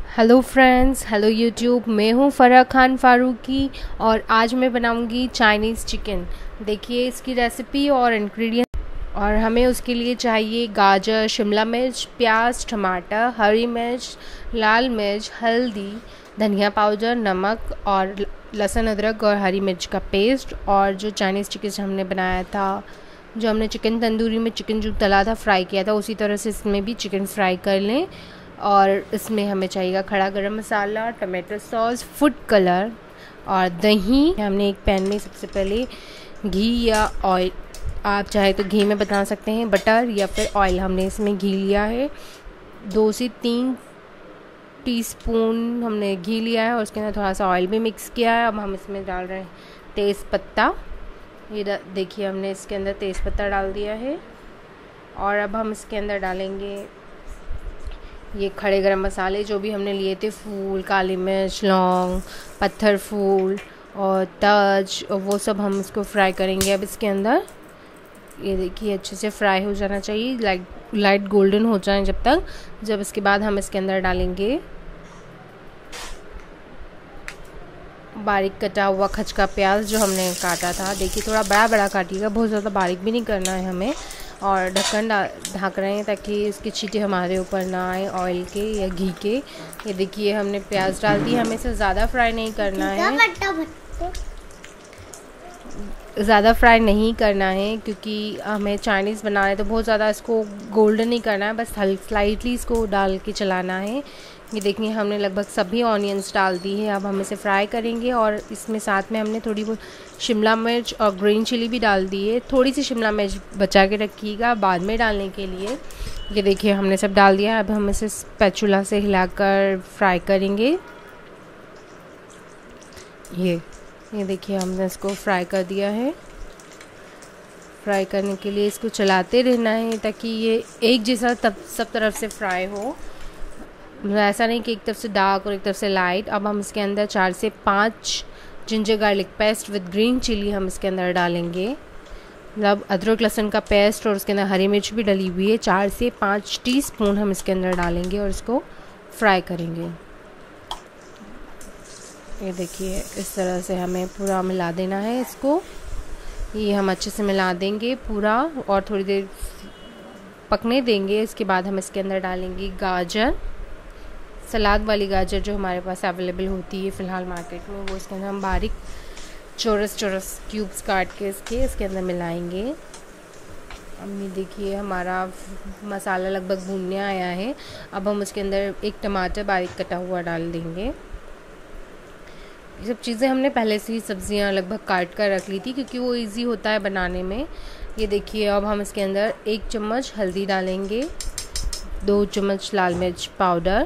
Hello friends, hello YouTube. मैं हूँ फराह खान फारूकी और आज मैं बनाऊँगी चाइनीज़ चिकन। देखिए इसकी रेसिपी और इंग्रेडिएंट। और हमें उसके लिए चाहिए गाजर, शिमला मिर्च, प्याज, टमाटर, हरी मिर्च, लाल मिर्च, हल्दी, धनिया पाउडर, नमक और लहसुन, अदरक और हरी मिर्च का पेस्ट। और जो चाइनीज़ चिकन हमने बनाया था, जो हमने चिकन तंदूरी में चिकन जो तला था, फ्राई किया था, उसी तरह से इसमें भी चिकन फ्राई कर लें। और इसमें हमें चाहिए खड़ा garam masala, tomato sauce, food colour और दही। हमने एक पैन में सबसे पहले घी या ऑयल, आप चाहे तो घी में बना सकते हैं, बटर या फिर ऑयल। हमने इसमें घी लिया है, 2 से 3 टीस्पून हमने घी लिया है और उसके अंदर थोड़ा सा ऑयल भी मिक्स किया है। अब हम इसमें डाल रहे हैं तेज़ पत्ता। ये देखिए हमने इसके अंदर तेज़ पत्ता डाल दिया है। और अब हम इसके अंदर डालेंगे ये खड़े गरम मसाले जो भी हमने लिए थे, फूल, काली मिर्च, लौंग, पत्थर फूल और तज, और वो सब हम इसको फ्राई करेंगे। अब इसके अंदर ये देखिए अच्छे से फ्राई हो जाना चाहिए, लाइट गोल्डन हो जाए जब तक। जब इसके बाद हम इसके अंदर डालेंगे बारीक कटा हुआ खचका प्याज जो हमने काटा था। देखिए थोड़ा बड़ा बड़ा काटिएगा, बहुत ज़्यादा बारीक भी नहीं करना है हमें। और ढक्कन ढक रहे हैं ताकि इसकी छींटे हमारे ऊपर ना आए ऑयल के या घी के। ये देखिए हमने प्याज डाल दी। हमें इसे ज़्यादा फ्राई नहीं करना है, ज़्यादा फ्राई नहीं करना है क्योंकि हमें चाइनीज़ बनाना है तो बहुत ज़्यादा इसको गोल्डन नहीं करना है, बस स्लाइटली इसको डाल के चलाना है। ये देखिए हमने लगभग सभी ऑनियंस डाल दी है। अब हम इसे फ्राई करेंगे और इसमें साथ में हमने थोड़ी बहुत शिमला मिर्च और ग्रीन चिली भी डाल दी है। थोड़ी सी शिमला मिर्च बचा के रखिएगा बाद में डालने के लिए। ये देखिए हमने सब डाल दिया। अब हम इसे स्पैचुला से हिलाकर फ्राई करेंगे। ये देखिए हमने इसको फ्राई कर दिया है। फ्राई करने के लिए इसको चलाते रहना है ताकि ये एक जैसा सब तरफ से फ्राई हो, ऐसा नहीं कि एक तरफ से डार्क और एक तरफ से लाइट। अब हम इसके अंदर 4 से 5 ginger garlic paste with green chilli हम इसके अंदर डालेंगे, मतलब अदरक लहसुन का पेस्ट, और उसके अंदर हरी मिर्च भी डली हुई है। 4 से 5 टीस्पून हम इसके अंदर डालेंगे और इसको फ्राई करेंगे। ये देखिए इस तरह से हमें पूरा मिला देना है इसको। ये हम अच्छे से मिला देंगे पूरा और थोड़ी देर पकने देंगे। इसके बाद हम इसके अंदर डालेंगे गाजर, सलाद वाली गाजर जो हमारे पास अवेलेबल होती है फ़िलहाल मार्केट में, वो इसके अंदर हम बारीक चौरस क्यूब्स काट के इसके अंदर मिलाएंगे। अब ये देखिए हमारा मसाला लगभग भूनने आया है। अब हम उसके अंदर एक टमाटर बारीक कटा हुआ डाल देंगे। ये सब चीज़ें हमने पहले से ही सब्जियां लगभग काट कर रख ली थी क्योंकि वो इजी होता है बनाने में। ये देखिए अब हम इसके अंदर 1 चम्मच हल्दी डालेंगे, 2 चम्मच लाल मिर्च पाउडर।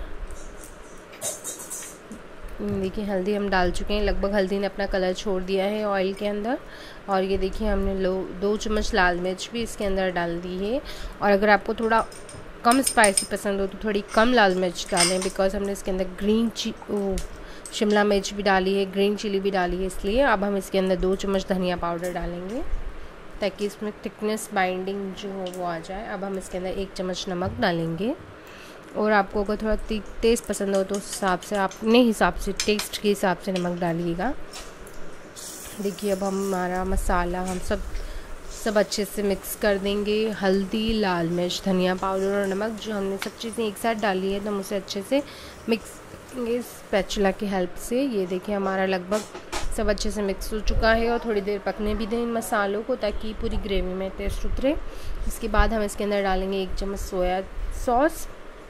देखिए हल्दी हम डाल चुके हैं, लगभग हल्दी ने अपना कलर छोड़ दिया है ऑयल के अंदर। और ये देखिए हमने 2 चम्मच लाल मिर्च भी इसके अंदर डाल दी है। और अगर आपको थोड़ा कम स्पाइसी पसंद हो तो थोड़ी कम लाल मिर्च डालें, बिकॉज हमने इसके अंदर शिमला मिर्च भी डाली है, ग्रीन चिली भी डाली है, इसलिए। अब हम इसके अंदर 2 चम्मच धनिया पाउडर डालेंगे ताकि इसमें थिकनेस बाइंडिंग जो हो वो आ जाए। अब हम इसके अंदर 1 चम्मच नमक डालेंगे। और आपको अगर थोड़ा तेज़ पसंद हो तो उस हिसाब से, अपने हिसाब से, टेस्ट के हिसाब से नमक डालिएगा। देखिए अब हमारा मसाला हम सब अच्छे से मिक्स कर देंगे। हल्दी, लाल मिर्च, धनिया पाउडर और नमक जो हमने सब चीज़ें एक साथ डाली है तो हम उसे अच्छे से मिक्स करेंगे स्पैचुला की हेल्प से। ये देखिए हमारा लगभग सब अच्छे से मिक्स हो चुका है और थोड़ी देर पकने भी दें इन मसालों को ताकि पूरी ग्रेवी में टेस्ट उतरे। इसके बाद हम इसके अंदर डालेंगे 1 चम्मच सोया सॉस,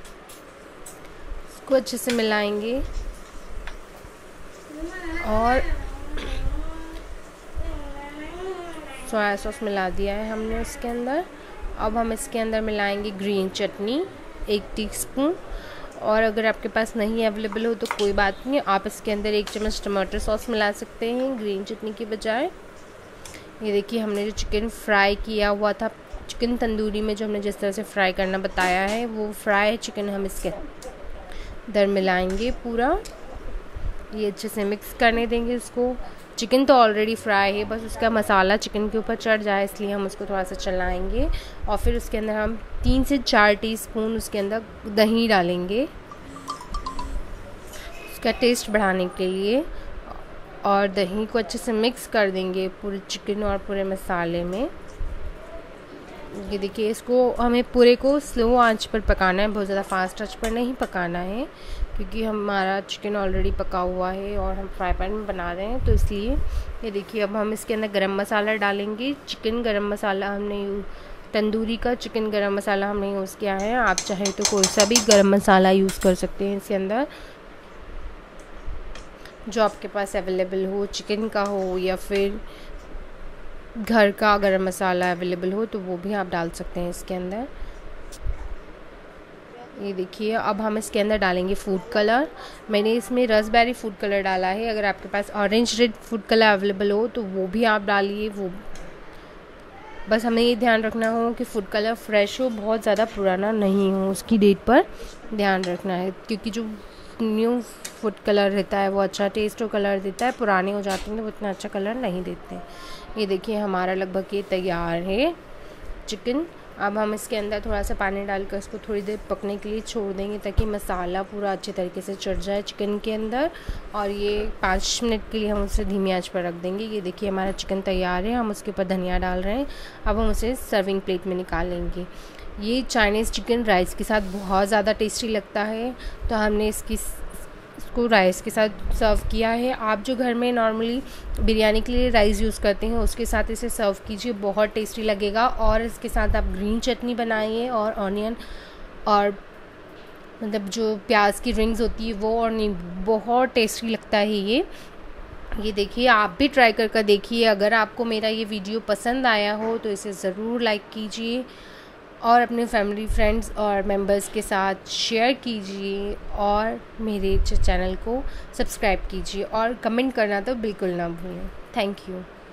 इसको अच्छे से मिलाएंगे। और सोया सॉस मिला दिया है हमने इसके अंदर। अब हम इसके अंदर मिलाएंगे ग्रीन चटनी 1 टीस्पून। और अगर आपके पास नहीं अवेलेबल हो तो कोई बात नहीं, आप इसके अंदर 1 चम्मच टमाटर सॉस मिला सकते हैं ग्रीन चटनी के बजाय। ये देखिए हमने जो चिकन फ्राई किया हुआ था चिकन तंदूरी में, जो हमने जिस तरह से फ्राई करना बताया है, वो फ्राई चिकन हम इसके अंदर मिलाएंगे पूरा। ये अच्छे से मिक्स करने देंगे इसको। चिकन तो ऑलरेडी फ्राई है, बस उसका मसाला चिकन के ऊपर चढ़ जाए इसलिए हम उसको थोड़ा सा चलाएंगे। और फिर उसके अंदर हम 3 से 4 टीस्पून उसके अंदर दही डालेंगे। का टेस्ट बढ़ाने के लिए, और दही को अच्छे से मिक्स कर देंगे पूरे चिकन और पूरे मसाले में। ये देखिए, इसको हमें पूरे को स्लो आंच पर पकाना है, बहुत ज़्यादा फास्ट आंच पर नहीं पकाना है, क्योंकि हमारा चिकन ऑलरेडी पका हुआ है और हम फ्राई पैन में बना रहे हैं, तो इसलिए। ये देखिए, अब हम इसके अंदर गरम मसाला डालेंगे। चिकन गरम मसाला हमने तंदूरी का चिकन गरम मसाला हमने यूज़ किया है। आप चाहे तो कोई सा भी गरम मसाला यूज़ कर सकते हैं इसके अंदर, जो आपके पास अवेलेबल हो, चिकन का हो या फिर घर का गरम मसाला अवेलेबल हो तो वो भी आप डाल सकते हैं इसके अंदर। ये देखिए, अब हम इसके अंदर डालेंगे फूड कलर। मैंने इसमें रसबेरी फूड कलर डाला है। अगर आपके पास orange red food colour available हो तो वो भी आप डालिए। वो बस हमें ये ध्यान रखना हो कि फूड कलर फ्रेश हो, बहुत ज़्यादा पुराना नहीं हो, उसकी डेट पर ध्यान रखना है, क्योंकि जो न्यू फूड कलर रहता है वो अच्छा टेस्ट और कलर देता है, पुराने हो जाते हैं तो वो इतना अच्छा कलर नहीं देते। ये देखिए, हमारा लगभग ये तैयार है चिकन। अब हम इसके अंदर थोड़ा सा पानी डालकर इसको थोड़ी देर पकने के लिए छोड़ देंगे, ताकि मसाला पूरा अच्छे तरीके से चढ़ जाए चिकन के अंदर, और ये 5 मिनट के लिए हम उसे धीमी आंच पर रख देंगे। ये देखिए, हमारा चिकन तैयार है। हम उसके ऊपर धनिया डाल रहे हैं। अब हम उसे सर्विंग प्लेट में निकालेंगे। ये चाइनीज़ चिकन राइस के साथ बहुत ज़्यादा टेस्टी लगता है, तो हमने इसको राइस के साथ सर्व किया है। आप जो घर में नॉर्मली बिरयानी के लिए राइस यूज़ करते हैं उसके साथ इसे सर्व कीजिए, बहुत टेस्टी लगेगा। और इसके साथ आप ग्रीन चटनी बनाइए और ऑनियन और मतलब जो प्याज की रिंग्स होती है वो, और नहीं, बहुत टेस्टी लगता है ये देखिए, आप भी ट्राई कर देखिए। अगर आपको मेरा ये वीडियो पसंद आया हो तो इसे ज़रूर लाइक कीजिए और अपने फैमिली, फ्रेंड्स और मेंबर्स के साथ शेयर कीजिए, और मेरे चैनल को सब्सक्राइब कीजिए, और कमेंट करना तो बिल्कुल ना भूलें। Thank you.